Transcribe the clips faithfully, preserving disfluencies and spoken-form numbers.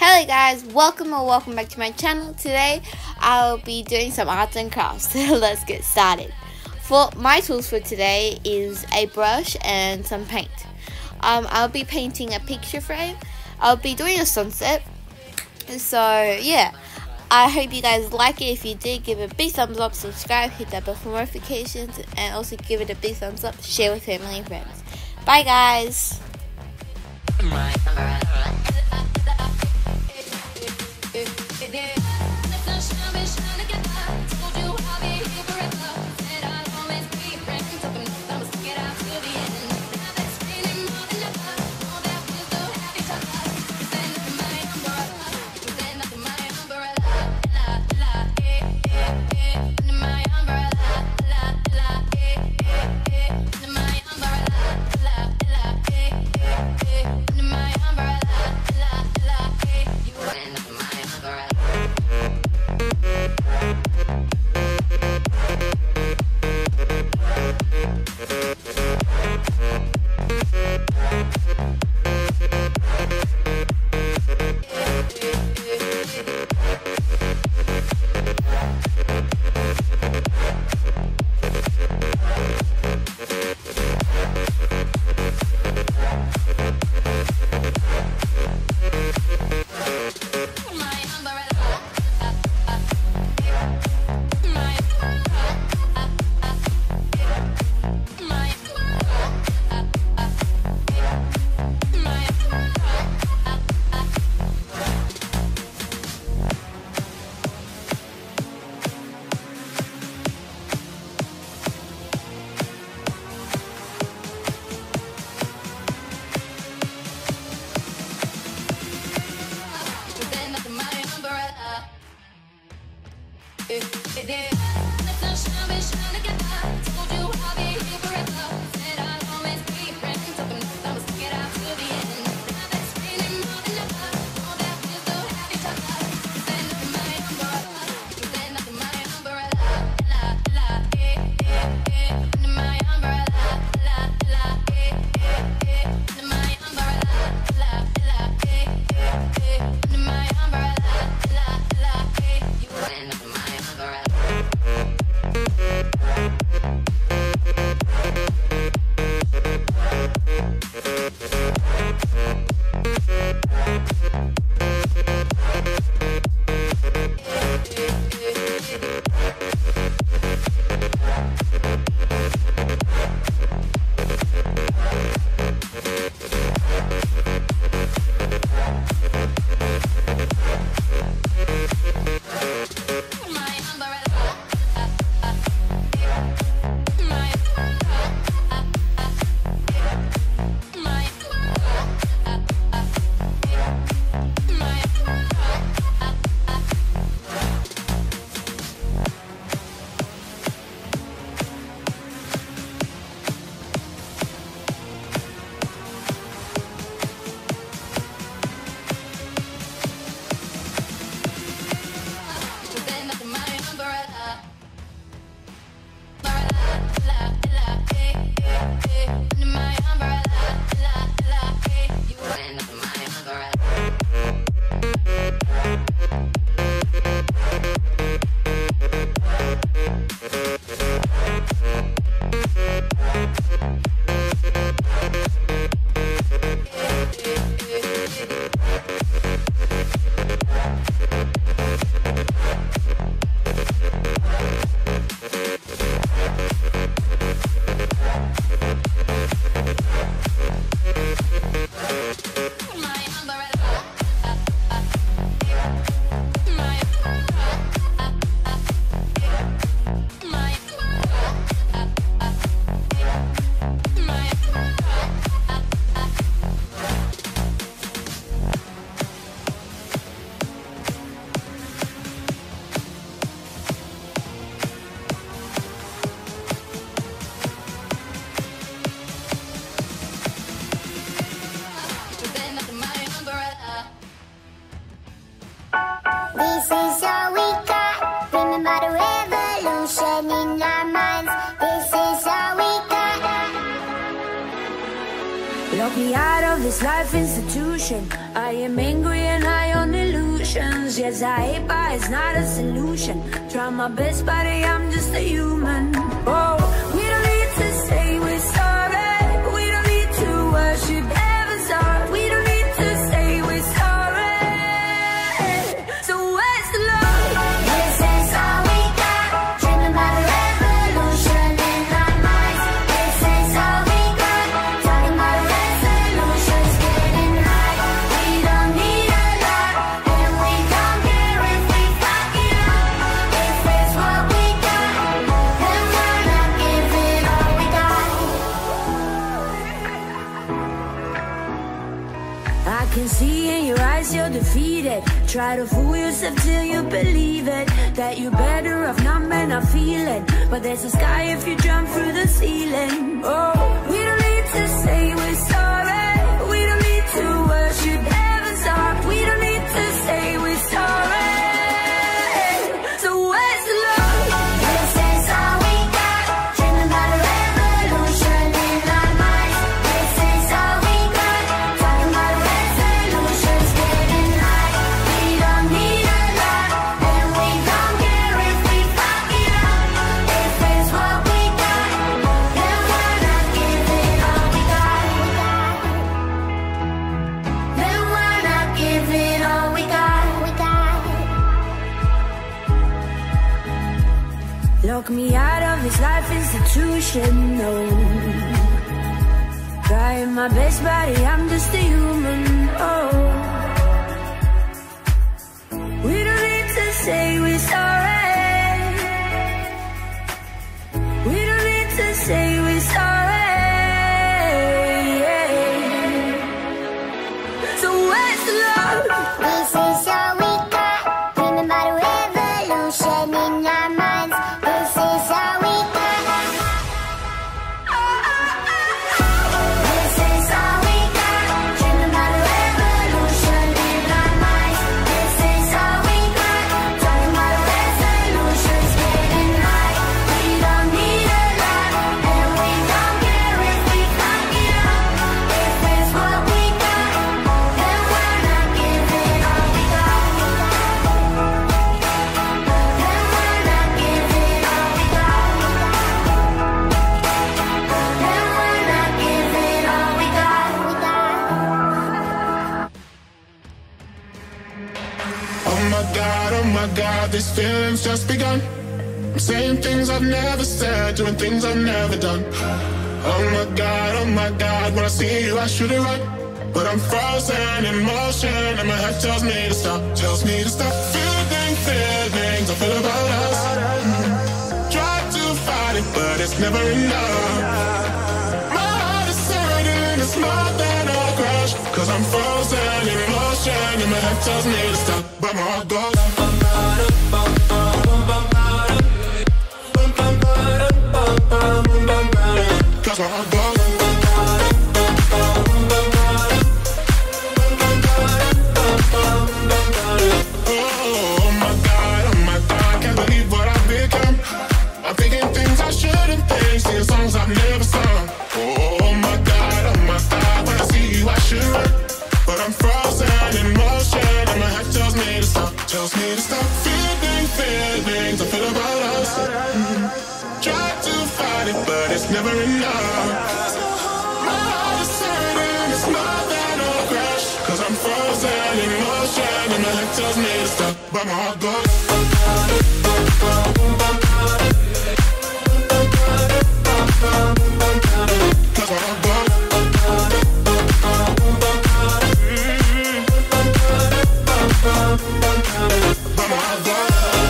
Hello guys, welcome or welcome back to my channel. Today I'll be doing some arts and crafts. Let's get started. For my tools for today is a brush and some paint. Um, I'll be painting a picture frame. I'll be doing a sunset. So yeah, I hope you guys like it. If you did, give it a big thumbs up, subscribe, hit that bell for notifications, and also give it a big thumbs up, share with family and friends. Bye guys. This is all we got. Remember the revolution in our minds. This is all we got. Lock me out of this life institution. I am angry and high on it. Cause yes, I hate, but it's not a solution. Try my best, buddy, I'm just a human. Oh, we don't need to say we're sorry. We don't need to worship heaven's heart. We don't need to say we're sorry. So where's the love? This is all we got. Dreaming about a revolution in our minds. This is all we got. Talking about resolutions, getting high. We don't need a lot, and we don't care if we fuck it up. If it's what we got, then why not give it all we got? I can see in your eyes you're defeated. Try to fool yourself till you believe it, that you're better off not man, not feeling. But there's a sky if you jump through the ceiling. Oh, we don't need to say we're sorry. We don't need to worship heaven's heart. We don't need to say we're sorry. So where's the love? This is all we got. Dreaming about a revolution in our minds. This is all we got. Talking about resolutions, getting high. We don't need a lot, and we don't care if we fuck it up. If it's what we got, then why not give it all we got? Then why not give it all we got? We got. Lock me out of this life institution, no. Trying my best, buddy, I'm just a human, oh. We don't need to say we're sorry. We don't need to say we're sorry. So where's the love? This is all we got. Dreaming about a revolution in our minds. This is all we got. This is all we got. Dreaming about a revolution in our minds. This is all we got. Talking about resolutions, getting high. We don't need a lot, and we don't care if we fuck it up. If it's what we got, then why not give it all we got? Then why not give it all we got? Then why not give it all we got? Oh my God, oh my God, these feelings just begun. I'm saying things I've never said, doing things I've never done. Oh my God, oh my God, when I see you I should it right, but I'm frozen in motion and my head tells me to stop, tells me to stop. Feeling feelings I feel about us. Try to fight it, but it's never enough. My heart is hurting, it's more than a crash, cause I'm frozen in motion and my head tells me to stop, but my heart goes. Cause my heart goes. Oh my God, oh my God, can't believe what I've become. I'm thinking things I shouldn't think, singing songs I've never sung. Oh my God, oh my God, when I see you I should run, but I'm frozen in motion and my head tells me to stop, tells me to stop. Feeling feelings I feel about us. Try to fight it, but it's never enough. My heart is hurting, it's more than a crash, cause I'm frozen in motion and my head tells me to stop, but my heart goes. Cause my heart goes. But my heart goes.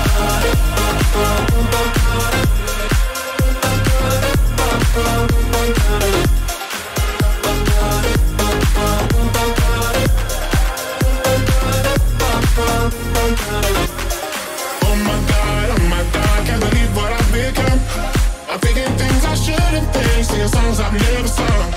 Oh my God, oh my God, can't believe what I've become. I'm thinking things I shouldn't think, singing songs I've never sung.